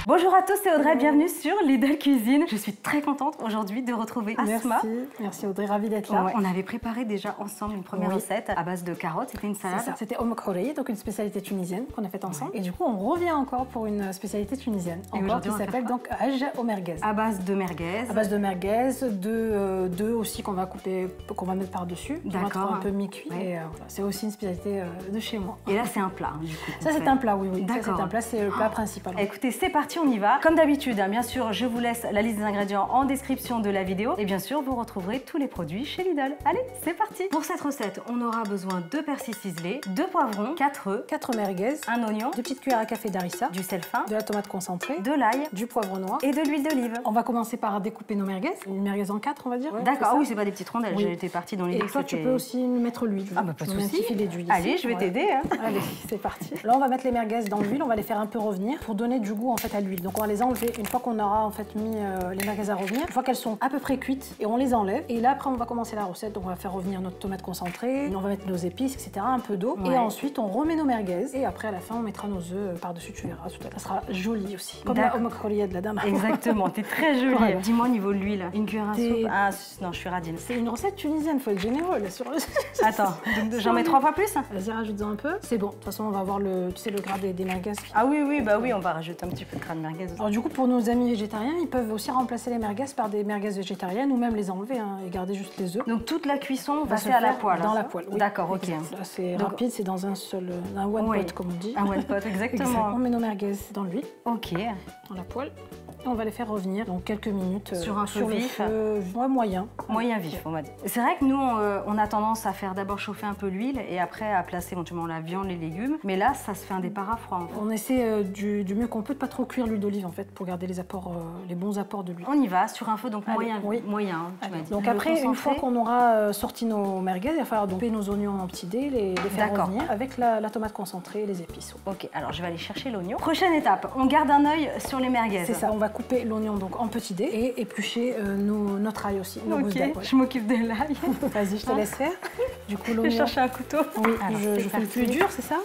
Bonjour à tous, c'est Audrey, bienvenue sur Lidl Cuisine. Je suis très contente aujourd'hui de retrouver Asma. Merci Audrey, ravie d'être là. Ouais, on avait préparé déjà ensemble une première recette à base de carottes, c'était une salade. C'était omkhori, donc une spécialité tunisienne qu'on a faite ensemble. Et du coup, on revient encore pour une spécialité tunisienne, encore qui s'appelle donc hajj au merguez. À base de merguez. À base de merguez, d'œufs aussi qu'on va couper, qu'on va mettre par-dessus. D'accord. Un peu mi-cuit. Ouais. Et voilà, c'est aussi une spécialité de chez moi. Et là, c'est un plat, du coup. Ça, c'est un plat, oui. D'accord. Ça, c'est un plat, c'est le plat principal. Écoutez, c'est parti, on y va. Comme d'habitude, bien sûr, je vous laisse la liste des ingrédients en description de la vidéo. Et bien sûr, vous retrouverez tous les produits chez Lidl. Allez, c'est parti. Pour cette recette, on aura besoin de persil ciselé, 2 poivrons, 4 œufs, 4 merguez, un oignon, 2 petites cuillères à café d'harissa, du sel fin, de la tomate concentrée, de l'ail, du poivre noir et de l'huile d'olive. On va commencer par découper nos merguez, une merguez en 4, on va dire. Ouais, d'accord, oui, c'est pas des petites rondelles, oui. J'étais partie dans l'idée. Et toi, tu peux aussi mettre l'huile. Ah bah pas de souci. Allez, je vais t'aider. Hein. Allez, c'est parti. Là, on va mettre les merguez dans l'huile, on va les faire un peu revenir pour donner du goût en fait à l'huile. Donc on va les enlever une fois qu'on aura en fait mis les merguez à revenir, une fois qu'elles sont à peu près cuites, et on les enlève. Et là après on va commencer la recette. Donc on va faire revenir notre tomate concentrée, on va mettre nos épices, etc. Un peu d'eau. Ouais. Et ensuite on remet nos merguez. Et après à la fin on mettra nos œufs par-dessus. Tu verras, ça sera joli aussi. Comme la omkhoriya de la dame. Exactement, t'es très jolie. Voilà. Dis-moi niveau de l'huile, une cuillère à soupe. Ah non, je suis radine. C'est une recette tunisienne, faut être généreux là sur le. Attends, j'en mets 3 fois plus. Vas-y, rajoute-en un peu. C'est bon. De toute façon on va avoir le, tu sais, le gras des merguez. Ah oui, bah oui, on va rajouter un petit peu de gras de merguez aussi. Alors du coup pour nos amis végétariens, ils peuvent aussi remplacer les merguez par des merguez végétariennes ou même les enlever et garder juste les œufs. Donc toute la cuisson va se faire à la poêle. Dans la poêle. Oui. D'accord, ok. C'est rapide, c'est dans un seul, un one pot comme on dit. Un one pot, exactement. On met nos merguez dans l'huile. Ok. Dans la poêle. Et on va les faire revenir donc quelques minutes sur un feu vif, moyen. Moyen vif, on va dire. C'est vrai que nous, on a tendance à faire d'abord chauffer un peu l'huile et après à placer éventuellement la viande, les légumes. Mais là, ça se fait un départ à froid. En fait. On essaie du mieux qu'on peut de pas trop cuire l'huile d'olive en fait pour garder les apports, les bons apports de l'huile. On y va sur un feu donc moyen. Oui. Moyen. Tu m'as dit. Donc après, une fois qu'on aura sorti nos merguez, il va falloir donc couper nos oignons en petits dés, les faire revenir avec la tomate concentrée et les épices. Ok. Alors je vais aller chercher l'oignon. Prochaine étape, on garde un œil sur les merguez. C'est ça. On va couper l'oignon donc en petits dés et éplucher notre ail aussi. Ok, je m'occupe de l'ail. Vas-y, je te laisse faire. Du coup, l'oignon. Je vais chercher un couteau. Oui, je fais le plus dur, c'est ça?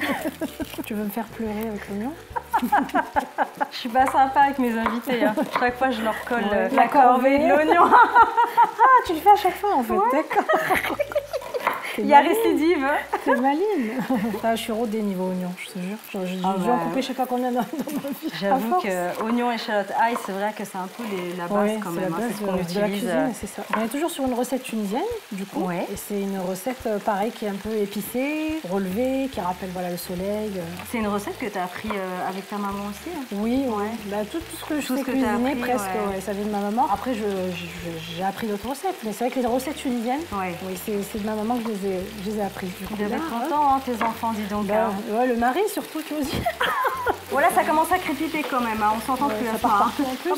Tu veux me faire pleurer avec l'oignon? Je suis pas sympa avec mes invités. Hein. Chaque fois, je leur colle la corvée de l'oignon. Ah, tu le fais à chaque fois en fait, d'accord. Il y a récidive. C'est maline. Là, je suis rodée niveau oignon, je te jure. Je vais en couper chaque fois qu'on a dans ma vie. J'avoue que oignon, échalote, ail, c'est vrai que c'est un peu la base quand même. C'est ce qu'on utilise. C'est ça. On est toujours sur une recette tunisienne, du coup. Ouais. Et c'est une recette, pareil, qui est un peu épicée, relevée, qui rappelle voilà, le soleil. C'est une recette que tu as appris avec ta maman aussi? Hein? Oui, ouais. Bah, tout ce que je sais cuisiner, presque, ça vient de ma maman. Après, j'ai appris d'autres recettes. Mais c'est vrai que les recettes tunisiennes, oui, c'est de ma maman que je les ai apprises. Vous devez être contents, hein, tes enfants, dis donc. Bah, ouais, le mari surtout, tu aussi. Voilà, ça commence à crépiter quand même, hein. On s'entend plus à ça. En plus.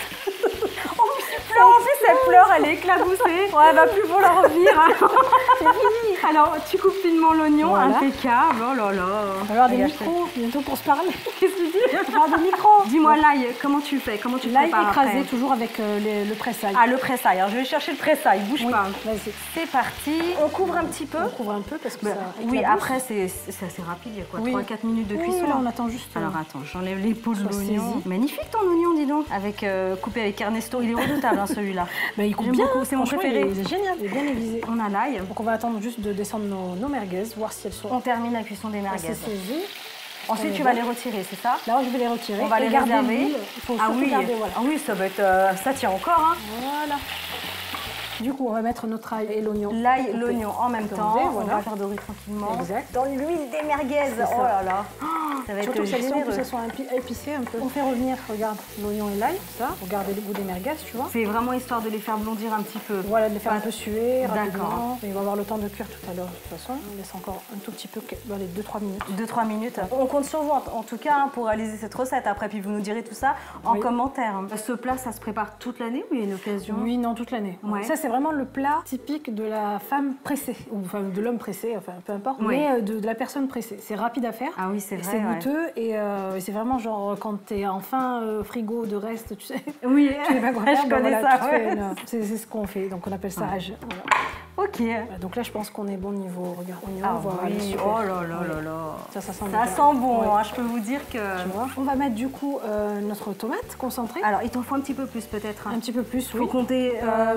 En plus, elle pleure, elle est éclabousée. Ouais, elle va plus vouloir revenir. Hein. C'est fini. Alors, tu coupes finement l'oignon, voilà. Impeccable. Oh là là. On va avoir des micros bientôt pour se parler. Qu'est-ce que tu dis? On va avoir des micros. Dis-moi l'ail, comment tu fais? Comment tu prépares? L'ail écrasé toujours avec le presse-ail. Ah, le presse-ail. Alors, je vais chercher le presse-ail. Bouge pas. Vas-y. C'est parti. On couvre un petit peu. On couvre un peu parce que ça. Oui, après, c'est assez rapide. Il y a quoi? 3-4 minutes de cuisson. Là, on attend juste. Alors, attends, j'enlève les peaux de l'oignon. Magnifique ton oignon, dis donc. Avec coupé avec Ernesto. Il est redoutable, hein, celui-là. Il coupe bien, c'est mon préféré. Il est génial, il est bien aiguisé. On a l'ail. Donc on va attendre juste de descendre nos merguez, voir si elles sont. On termine la cuisson des merguez. Ensuite, tu vas les retirer, c'est ça? Là, je vais les retirer. On va les réserver. Il faut surtout garder, voilà. Ah oui, ça va être. Ça tient encore, hein. Voilà. Du coup, on va mettre notre ail et l'oignon. L'ail, l'oignon en même temps. Voilà. On va faire dorer tranquillement. Exact. Dans l'huile des merguez. Oh là là. Ça va être surtout généreux. que ça soit épicé un peu. On fait revenir, regarde, l'oignon et l'ail, ça, pour garder le goût des merguez, tu vois. C'est vraiment histoire de les faire blondir un petit peu. Voilà, de les faire un peu suer rapidement. Il va avoir le temps de cuire tout à l'heure, de toute façon. On laisse encore un tout petit peu, dans les 2-3 minutes. 2-3 minutes. On compte sur vous, en tout cas, pour réaliser cette recette. Après, puis vous nous direz tout ça en commentaire. Ce plat, ça se prépare toute l'année ou il y a une occasion? Oui, non, toute l'année. Ouais. Ça, c'est vraiment le plat typique de la femme pressée, ou enfin de l'homme pressé, enfin peu importe, mais de la personne pressée. C'est rapide à faire. Ah oui, c'est vrai. C'est goûteux et c'est vraiment genre quand t'es en fin frigo de reste, tu sais. Oui, tu sais pas quoi faire, je connais ça. C'est ce qu'on fait, donc on appelle ça hajj. Voilà. Ok. Donc là, je pense qu'on est bon niveau. Regarde, on y va, Ah on voit. oui. Allez, super. Oh là là là là. Ça sent Ça bien. sent bon, Ouais. hein, je peux vous dire que... Tu vois. On va mettre du coup notre tomate concentrée. Alors, il t'en faut un petit peu plus peut-être. Un petit peu plus, Faut oui. compter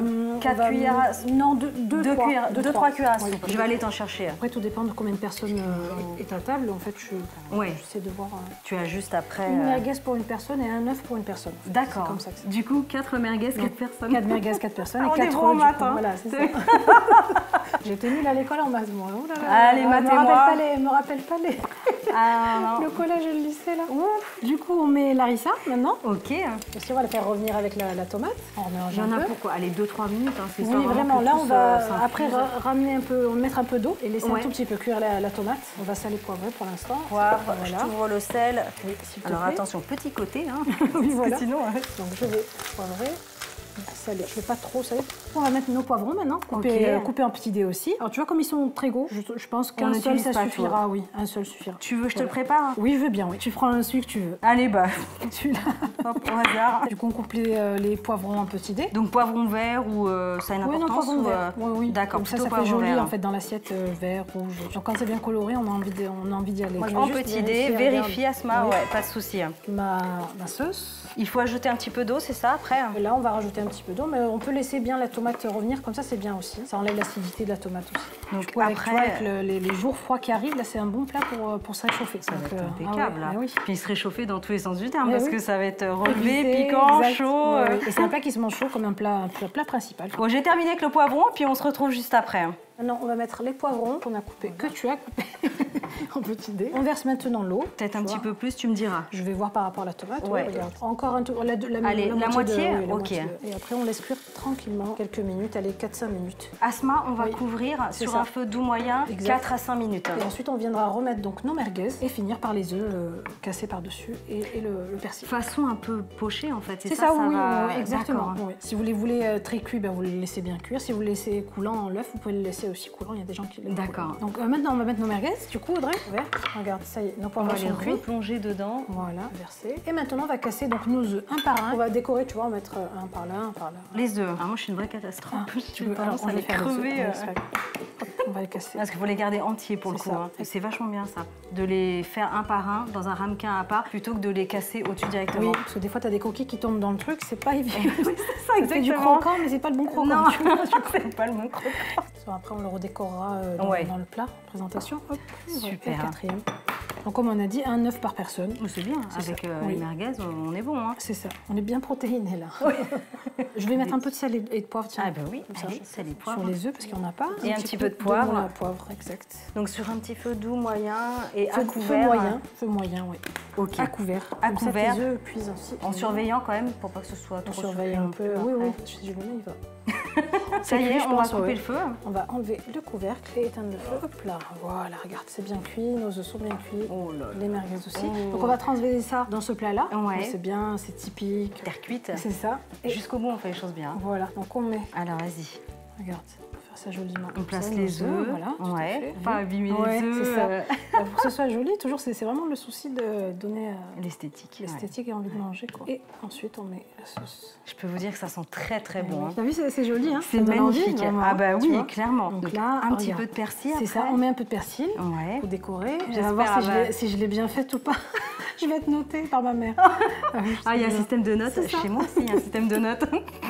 4 cuillères à... Non, 2-3 cuillères à soupe. Oui. Je vais aller t'en chercher. Après, tout dépend de combien de personnes est à table. En fait, Ouais. j'essaie de voir Tu as juste après... une merguez pour une personne et un œuf pour une personne. D'accord. C'est comme ça que c'est. Du coup, 4 merguez, 4 personnes. 4 merguez, 4 personnes Ah, on et 4 est bon en œufs. maths, hein. Voilà, c'est ça. J'étais nulle à l'école en maths, moi. Oh là là. Allez, maths et moi. Me rappelle pas les... Ah, le collège et le lycée, là. Ouf. Du coup, on met l'harissa, maintenant. ok. Aussi, on va la faire revenir avec la tomate. On mélange Il y en un a peu. pour quoi? Allez, 2-3 minutes. Hein, c'est Oui, ça, vraiment. que Là, tout on va s'infuse. après ramener un peu, mettre un peu d'eau et laisser Ouais. un tout petit peu cuire la tomate. On va saler poivrer pour l'instant. Poivre, Voilà. je t'ouvre le sel. Oui, s'il te Alors plaît. attention, petit côté. Hein, Oui, parce que voilà. sinon... Donc, je vais poivrer. Saler. Je ne vais pas trop saler. On va mettre nos poivrons maintenant, coupés en petits dés aussi. Alors tu vois comme ils sont très gros, je pense qu'un seul n'utilise ça pas suffira. tout. Oui, un seul suffira. Tu veux que je te le prépare? Oui, je veux bien, oui. Tu prends celui que tu veux. Allez, bah, Celui-là. hop, au hasard. Du coup, on coupe les poivrons en petits dés. Donc poivron vert ou ça a une Oui, non, importance poivron ou, vert. Oui, oui. D'accord, Comme ça plutôt fait poivron joli vert. en fait dans l'assiette vert, rouge. Donc quand c'est bien coloré, on a envie d'y aller. Moi, je vais En juste petit dé, vérifier, vérifie regarde. Asma, Oui. ouais, pas de souci. Ma sauce. Il faut ajouter un petit peu d'eau, c'est ça, après? Et là, on va rajouter un petit peu d'eau, mais on peut laisser bien la tomate revenir, comme ça c'est bien aussi. Ça enlève l'acidité de la tomate aussi. Donc Du coup, avec, après, tu vois, avec les jours froids qui arrivent, là c'est un bon plat pour se réchauffer. ça va être ah impeccable. ouais, là. ah oui. Puis se réchauffer dans tous les sens du terme, Eh parce oui. que ça va être relevé, Épicé, piquant, exact. chaud. Ouais, ouais. Et c'est un plat qui se mange chaud comme un plat principal. Bon, j'ai terminé avec le poivron, puis on se retrouve juste après. Maintenant, on va mettre les poivrons qu'on a coupés, que tu as coupés en petits dés. On verse maintenant l'eau. Peut-être un Tu petit vois. peu plus, tu me diras. Je vais voir par rapport à la tomate. Ouais. Regarde. Encore un tout. Allez, la moitié oui, la Ok. moitié. Et après, on laisse cuire tranquillement quelques minutes, allez, 4-5 minutes. Asma, on va Oui. couvrir C'est sur ça. un feu doux moyen, Exact. 4 à 5 minutes. Et ensuite, on viendra remettre donc nos merguez et finir par les œufs cassés par-dessus et le persil. Façon un peu pochée en fait, C'est ça, oui, va... oui, exactement. D'accord. Oui. Si vous les voulez très cuits, ben, vous les laissez bien cuire. Si vous le laissez coulant en l'œuf, vous pouvez le laisser aussi coulant. Il y a des gens qui l'aiment. D'accord. Donc maintenant, on va mettre nos merguez. Du coup, Audrey, vert. Regarde, ça y est, nos On poivrons va les sont cuits. replonger dedans. Voilà, versé. Et maintenant, on va casser donc nos œufs un par un. On va décorer, tu vois, on va mettre un par là, un par là. Les œufs. Ah, moi je suis une vraie catastrophe. Tu J'ai veux tendance on à va les faire les œufs. crever. Ouais, c'est pas grave. Hop, on va les casser. Parce qu'il faut les garder entiers pour le C'est coup. ça. Hein. Et c'est vachement bien ça. De les faire un par un dans un ramequin à part plutôt que de les casser au-dessus directement. Oui, parce que des fois, tu as des coquilles qui tombent dans le truc, c'est pas évident. Oui, c'est ça C'est du exactement. croquant, mais c'est pas le bon croquant. Non, tu vois. c'est pas le bon croquant. Après, on le redécorera Ouais. dans le plat, présentation. Hop, Super. Et le quatrième. Donc, comme on a dit, un œuf par personne. Oh, c'est bien, C'est avec ça. les Oui. merguez, on est bon. Hein. C'est ça. On est bien protéinés là. Je vais mettre un peu de sel et de poivre, tiens. Ah bah oui, Comme ça. allez, sel et poivre. Sur les œufs, parce qu'il n'y en a pas. Et un petit peu de poivre. Voilà, poivre, exact. Donc sur un petit feu doux, moyen et à Feu couvert. moyen, oui. Ok. À couvert. À Comme ça, couvert. tes œufs cuisent aussi. En surveillant quand même pour pas que ce soit On trop surveille surpris un non peu. plus Oui, après. oui. Je dis, il va. Ça y cuit, est, je on va pense, couper ouais. le feu. On va enlever le couvercle et éteindre le feu. Hop là, voilà, regarde, c'est bien cuit, nos œufs sont bien cuits. Oh là là. Les merguez aussi. Oh. Donc on va transvaser ça dans ce plat-là. Ouais. C'est bien, c'est typique. Terre cuite. C'est ça. Et Jusqu'au bout, on fait les choses bien. voilà, donc on met, Alors vas-y. regarde, on va faire ça joliment. On comme place ça, les nos œufs. Voilà, tout à fait. Ouais. Pas abîmer Ouais, les œufs. c'est ça. Pour que ce soit joli, toujours, c'est vraiment le souci de donner L'esthétique. Ouais. l'esthétique et envie de manger. Quoi. Et ensuite, on met la sauce. Je peux vous dire que ça sent très très bon. Hein. T'as vu, c'est joli, hein. C'est Ça donne envie, magnifique. vraiment, Ah bah tu oui, vois. clairement. Donc là, un petit regarde. peu de persil C'est ça, après. on met un peu de persil Ouais. pour décorer. On J'espère, va voir si, ah bah. si je l'ai bien faite ou pas. Je vais être notée par ma mère. Ah, il y a un système de notes. C'est ça. Chez moi aussi, il y a un système de notes.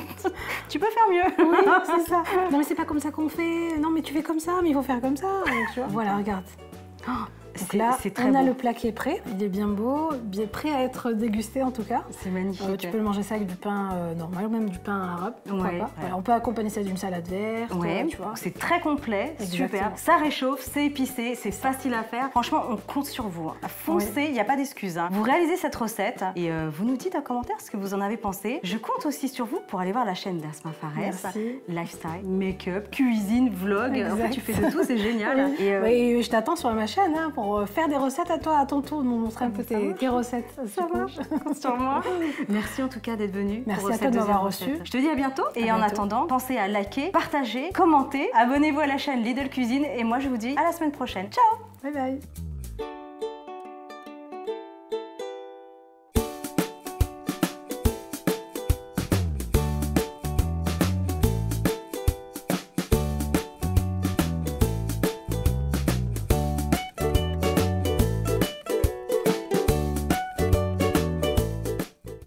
Tu peux faire mieux. Oui, c'est ça. Non, mais c'est pas comme ça qu'on fait. Non, mais tu fais comme ça, mais il faut faire comme ça. Tu vois. Voilà, regarde. Donc là, C'est très on a beau. le plat qui est prêt. Il est bien beau, bien prêt à être dégusté en tout cas. C'est magnifique. Tu peux le manger ça avec du pain normal ou même du pain arabe. Pourquoi Ouais, pas. ouais. Voilà, on peut accompagner ça d'une salade verte. Ouais, Tu vois. c'est très complet, Exactement. super. Ça réchauffe, c'est épicé, c'est facile à faire. Franchement, on compte sur vous. Hein. Foncez, il n'y a pas d'excuse. Hein. Vous réalisez cette recette et vous nous dites en commentaire ce que vous en avez pensé. Je compte aussi sur vous pour aller voir la chaîne d'Asma Fares. Merci. Lifestyle, make-up, cuisine, vlog. En fait, Exact. tu fais de tout, c'est génial. Oui. Et, Oui, je t'attends sur ma chaîne hein, pour faire des recettes à toi, à ton tour, de me montrer un peu Ça marche. tes recettes. Ça Du coup, marche, sur moi. Merci en tout cas d'être venu. Merci pour à toi cette de m'avoir deuxième reçu. recette. Je te dis à bientôt. Et À en bientôt. attendant, pensez à liker, partager, commenter. Abonnez-vous à la chaîne Lidl Cuisine. Et moi, je vous dis à la semaine prochaine. Ciao! Bye bye.